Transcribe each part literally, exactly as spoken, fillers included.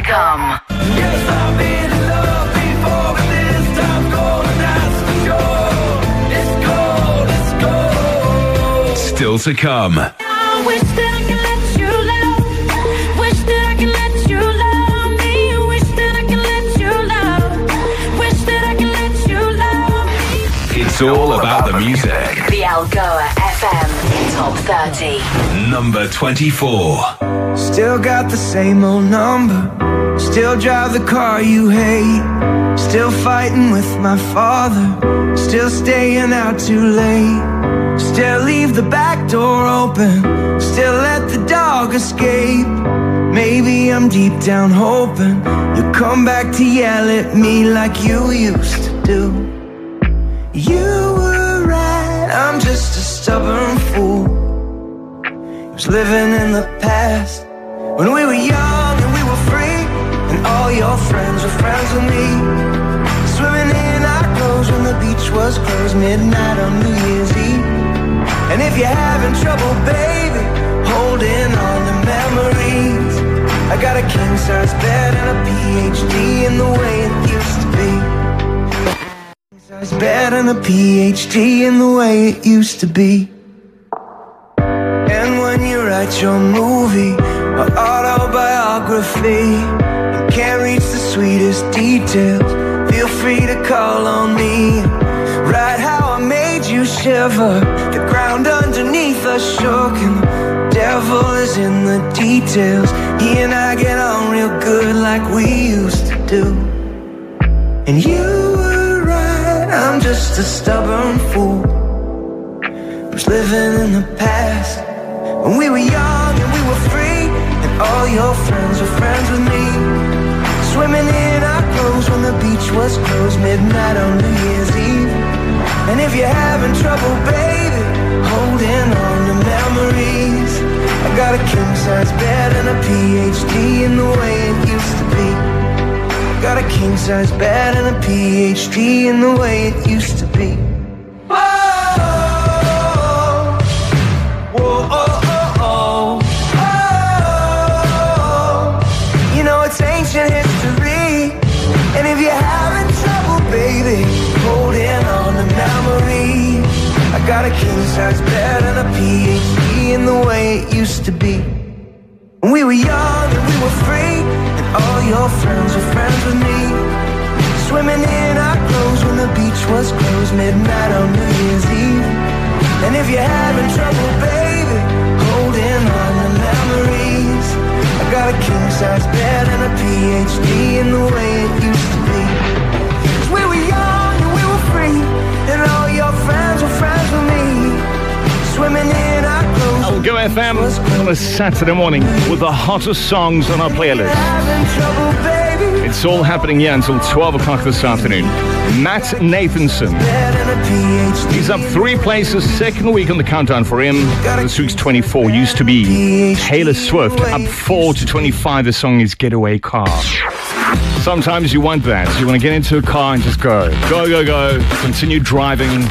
come. Yes, I've been in love before, but this time's gonna last for sure. It's gold, it's gold. Still to come. I wish that I could let you love. Wish that I could let you love me. Wish that I could let you love. Wish that I could let you love me. It's all about the music. The Algoa F M Top thirty. Number twenty-four. Still got the same old number. Still drive the car you hate. Still fighting with my father. Still staying out too late. Still leave the back door open. Still let the dog escape. Maybe I'm deep down hoping you'll come back to yell at me like you used to do. You were right, I'm just a stubborn fool. Was living in the past when we were young and we were free, and all your friends were friends with me. Swimming in our clothes when the beach was closed, midnight on New Year's Eve. And if you're having trouble, baby, holding on to memories, I got a king-size bed and a P H D in the way it used to be. King-size bed and a P H D in the way it used to be. And when you write your movie or autobiography and can't reach the sweetest details, feel free to call on me. Write how I made you shiver. The ground underneath us shook, and the devil is in the details. He and I get on real good like we used to do. And you were right, I'm just a stubborn fool who's living in the past. When we were young and we were free, and all your friends were friends with me. Swimming in our clothes when the beach was closed, midnight on New Year's Eve. And if you're having trouble, baby, holding on to memories, I got a king-size bed and a P H D in the way it used to be. Got a king-size bed and a P H D in the way it used to be. Ancient history. And if you're having trouble, baby, holding on to memories, I got a king-size bed and a P H D in the way it used to be. When we were young and we were free, and all your friends were friends with me. Swimming in our clothes when the beach was closed, midnight on New Year's Eve. And if you're having trouble, baby, holding on to memories, I got a king-size bed and a P H D in the way it used to be. 'Cause we were young and we were free, and all your friends were friends with me. Swimming in our clothes. Algoa F M on a Saturday morning with the hottest songs on our playlist. Trouble, baby. It's all happening here until twelve o'clock this afternoon. Matt Nathanson. He's up three places, second week on the countdown for him. This week's twenty-four used to be Taylor Swift. Up four to twenty-five, the song is Getaway Car. Sometimes you want that. You want to get into a car and just go. Go, go, go. Continue driving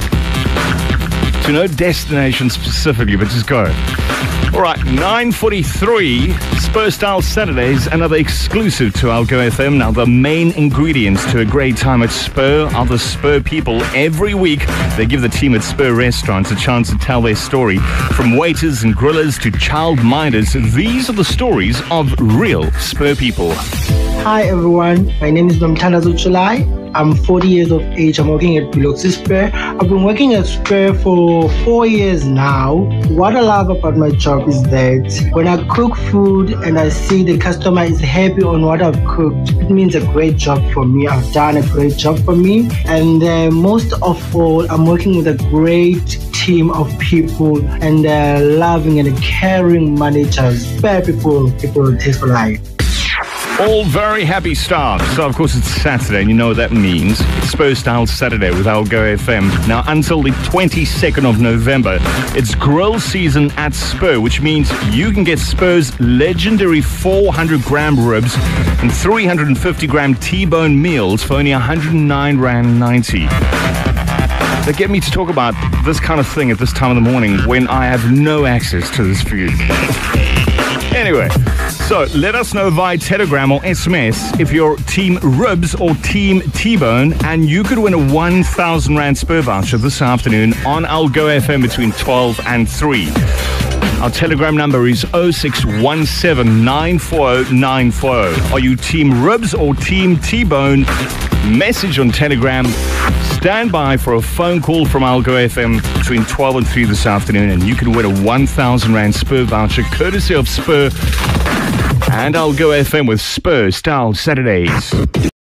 to no destination specifically, but just go. All right, nine forty-three, Spur Style Saturdays, another exclusive to Algoa F M. Now, the main ingredients to a great time at Spur are the Spur people. Every week, they give the team at Spur restaurants a chance to tell their story. From waiters and grillers to childminders, these are the stories of real Spur people. Hi everyone, my name is Nomtana Zuchulai. I'm forty years of age. I'm working at Biloxi Spur. I've been working at Spur for four years now. What I love about my job is that when I cook food and I see the customer is happy on what I've cooked, it means a great job for me. I've done a great job for me. And uh, most of all, I'm working with a great team of people and uh, loving and caring managers. Spur people, people taste for life. All very happy staff. So, of course, it's Saturday, and you know what that means. It's Spur Style Saturday with Algoa F M. Now, until the twenty-second of November, it's grill season at Spur, which means you can get Spur's legendary four hundred gram ribs and three hundred fifty gram T-bone meals for only one hundred nine rand ninety. that get me to talk about this kind of thing at this time of the morning when I have no access to this feed. Anyway, so let us know via Telegram or S M S if you're Team Ribs or Team T-Bone, and you could win a one thousand rand Spur voucher this afternoon on I'll Go F M between twelve and three. Our Telegram number is oh six one seven nine four oh nine four oh. Are you Team Ribs or Team T-Bone? Message on Telegram. Stand by for a phone call from I'll Go F M between twelve and three this afternoon, and you can win a one thousand rand Spur voucher courtesy of Spur and I'll Go F M with Spur Style Saturdays.